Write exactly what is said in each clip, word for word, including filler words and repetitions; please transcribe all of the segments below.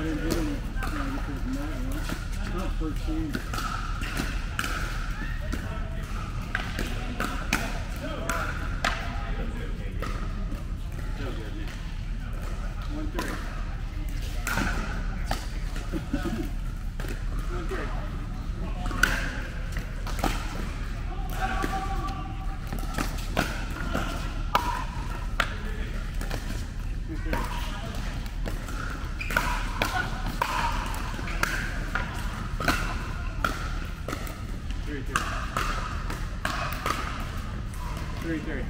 didn't hit him. Not first team. One three. One three. Three, three.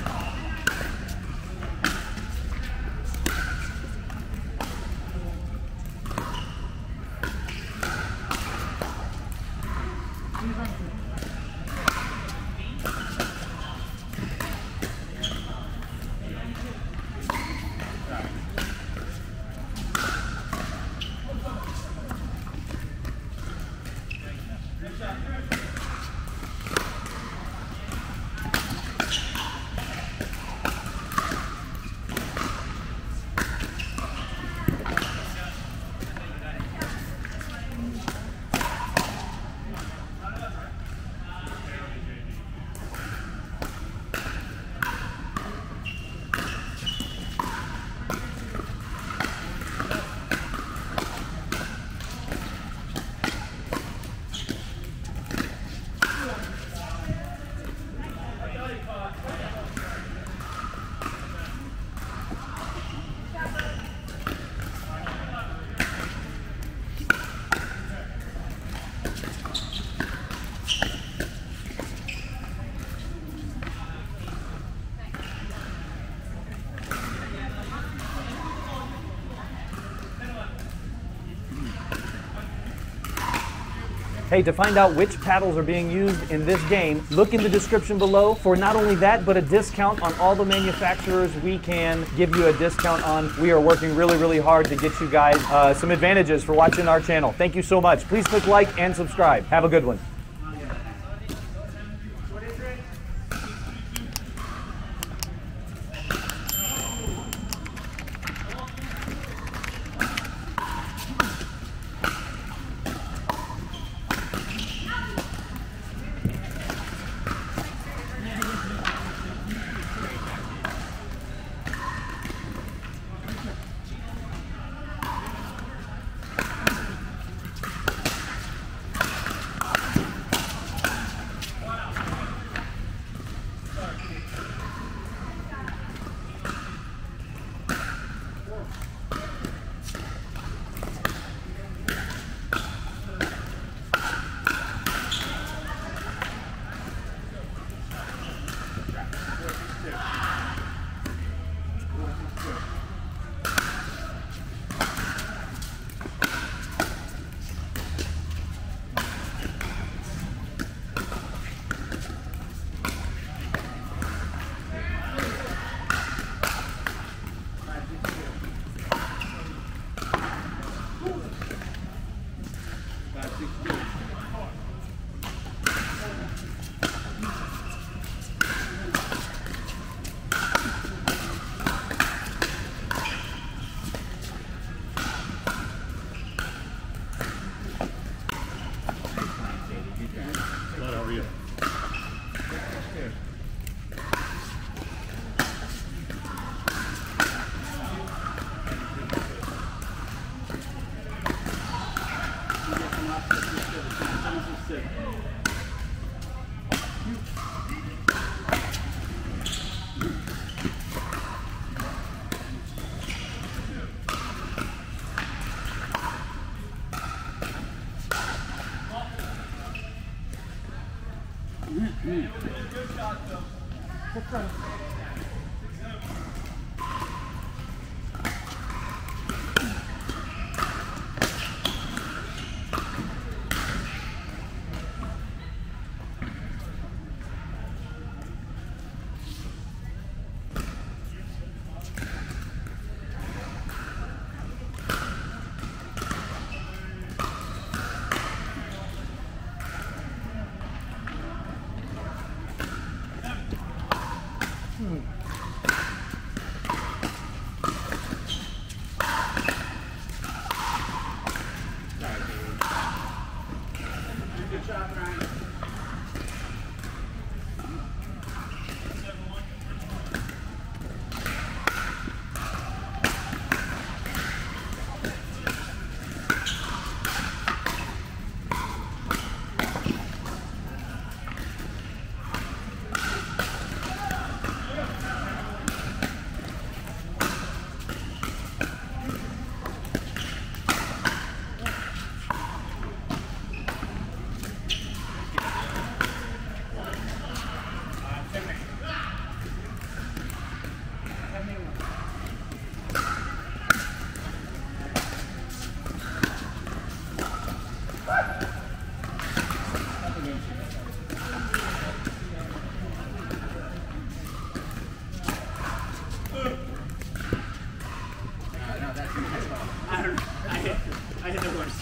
Hey, to find out which paddles are being used in this game, look in the description below for not only that, but a discount on all the manufacturers we can give you a discount on. We are working really, really hard to get you guys uh, some advantages for watching our channel. Thank you so much. Please click like and subscribe. Have a good one.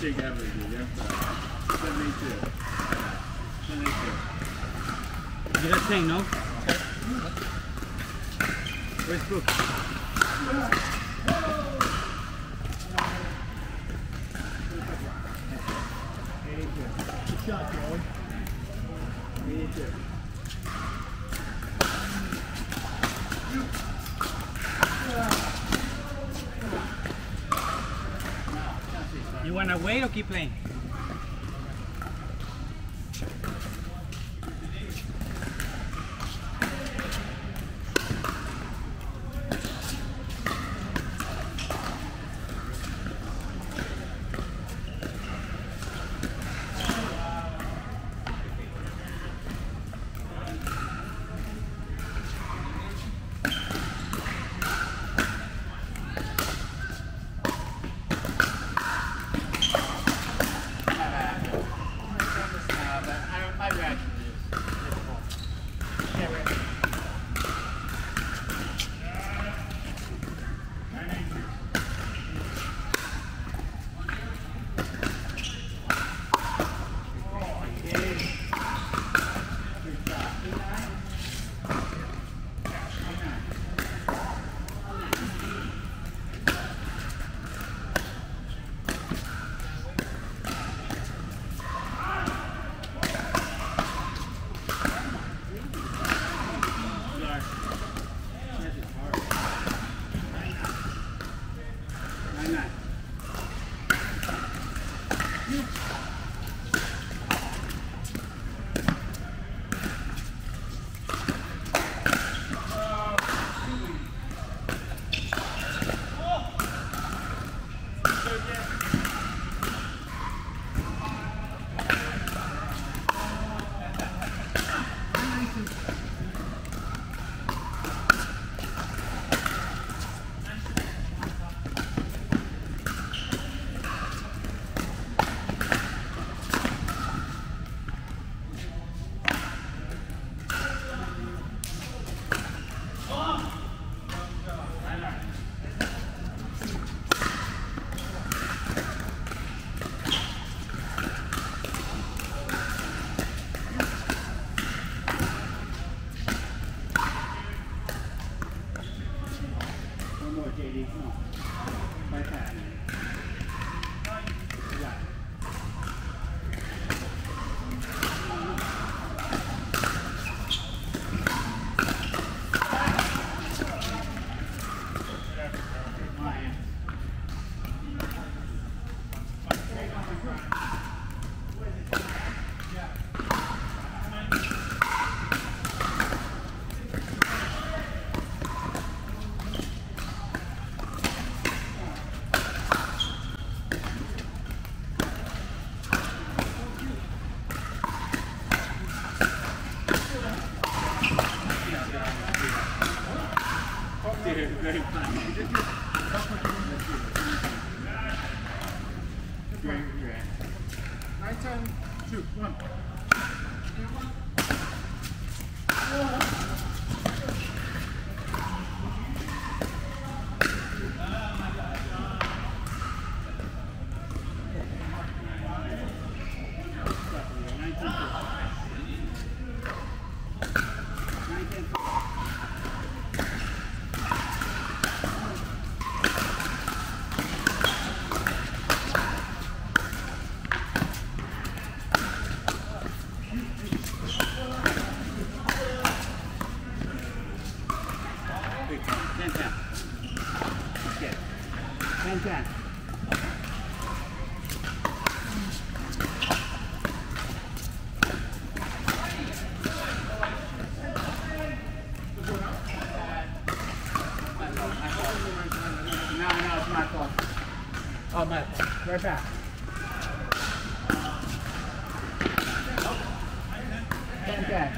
mistake ever, dude. That's seventy-two. seventy-two. You got saying no? Okay. Where's Book? eighty-two. Good shot, Joey. eighty-two. You wanna wait or keep playing? Very fun. Nine, ten, two, one. Oh, my fault. Right back. ten ten.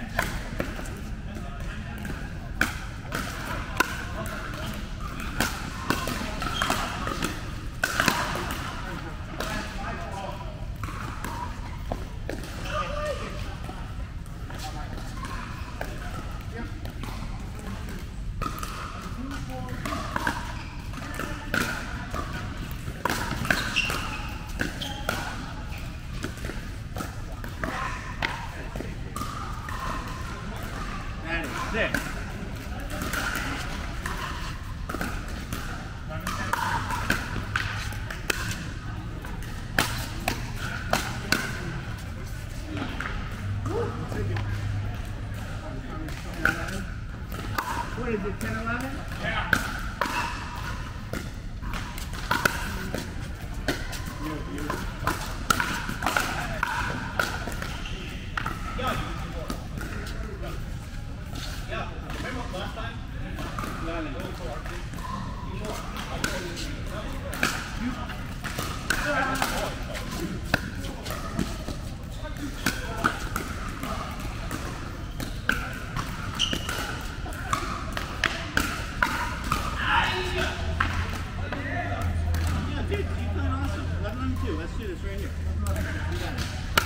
do this right here. You got it.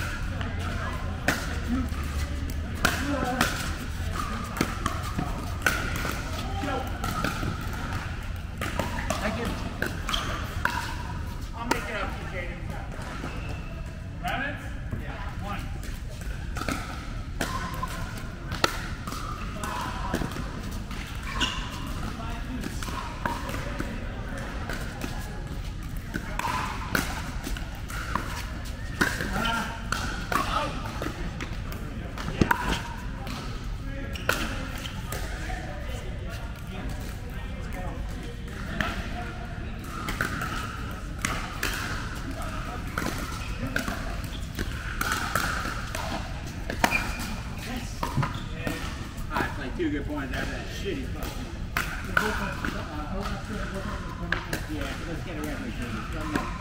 I get it. I'll make it up to Jaden. Rabbits? Yeah. One. Two good points out of that shitty fuck. Yeah, let's get a referee. Come on.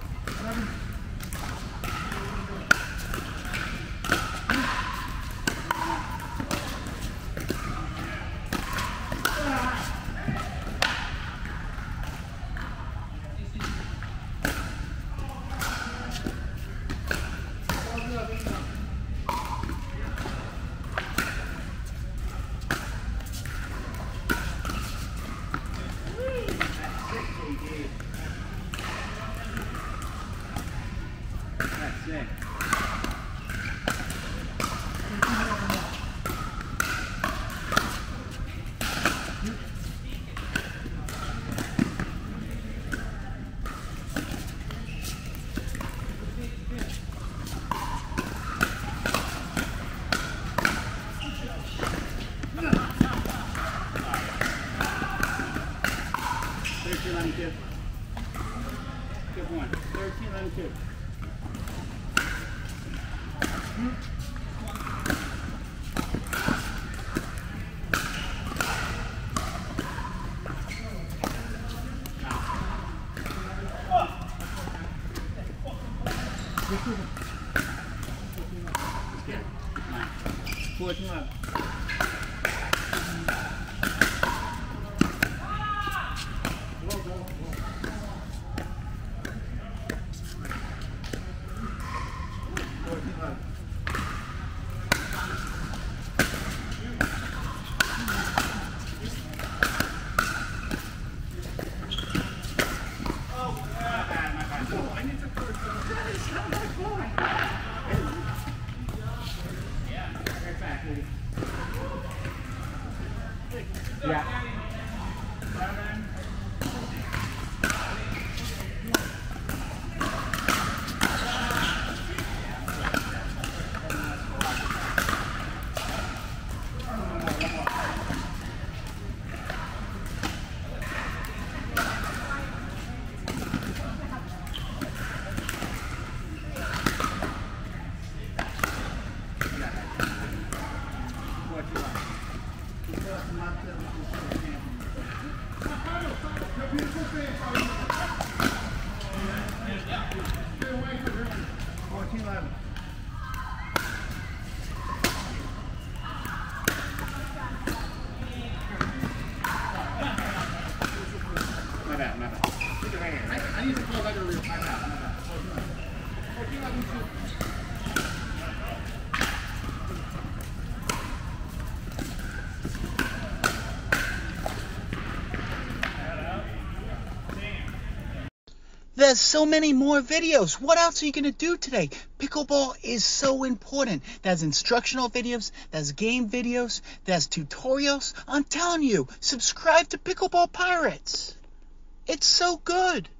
thirteen eleven two. Good one. thirteen eleven two. fourteen eleven. Yeah. fourteen eleven. My bad, my bad. Take it right here. I, I need to close under real. My bad, my bad. fourteen eleven two. There's so many more videos. What else are you going to do today? Pickleball is so important. There's instructional videos, there's game videos, there's tutorials. I'm telling you, subscribe to Pickleball Pirates. It's so good.